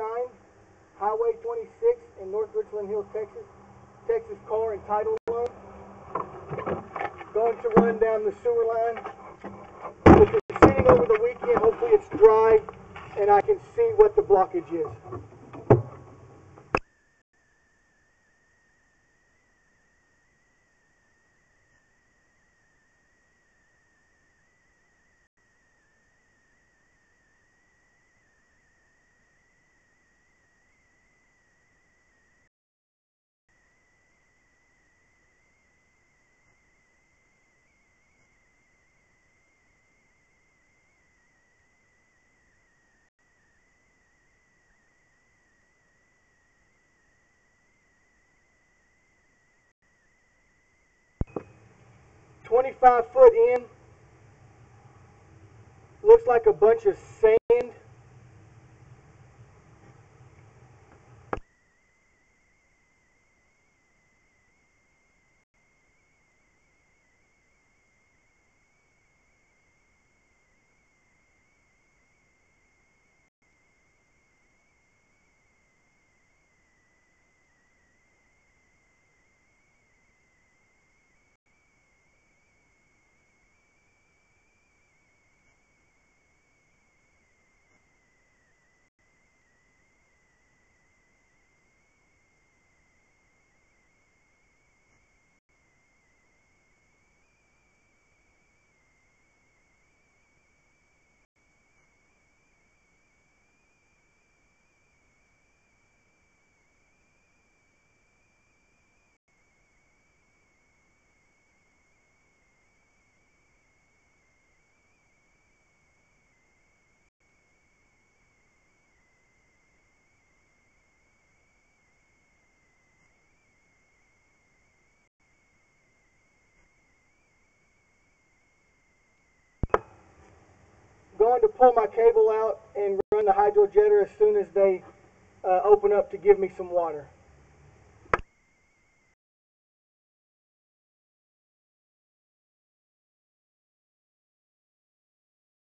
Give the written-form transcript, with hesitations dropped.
Highway 26 in North Richland Hills, Texas. Texas Car and Title Loan. Going to run down the sewer line. If it's sitting over the weekend, hopefully it's dry and I can see what the blockage is. "25 foot in, looks like a bunch of sand. Going to pull my cable out and run the hydro jetter as soon as they open up to give me some water.